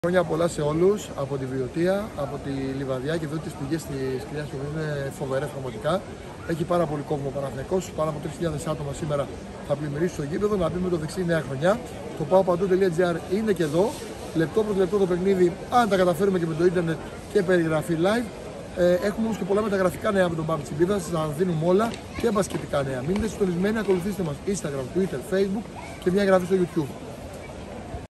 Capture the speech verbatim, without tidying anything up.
Χρόνια πολλά σε όλους από τη Βιωτία, από τη Λιβαδιά και εδώ τις πηγές της Κρυάς που είναι φοβερές πραγματικά. Έχει πάρα πολύ κόσμο ο Παναθηναϊκός, πάνω από τρεις χιλιάδες άτομα σήμερα θα πλημμυρίσει στο γήπεδο. Να πούμε το δεξί νέα χρονιά. Το paopandou.gr είναι και εδώ, λεπτό προς λεπτό το παιχνίδι, αν τα καταφέρουμε και με το ίντερνετ και περιγραφή live. Ε, έχουμε όμως και πολλά μεταγραφικά νέα από τον Πάπη Τσιμπίδα, σας τα δίνουμε όλα και μπασκετικά νέα. Μείνετε συντονισμένοι, ακολουθήστε μας Instagram, Twitter, Facebook και μια εγγραφή στο YouTube.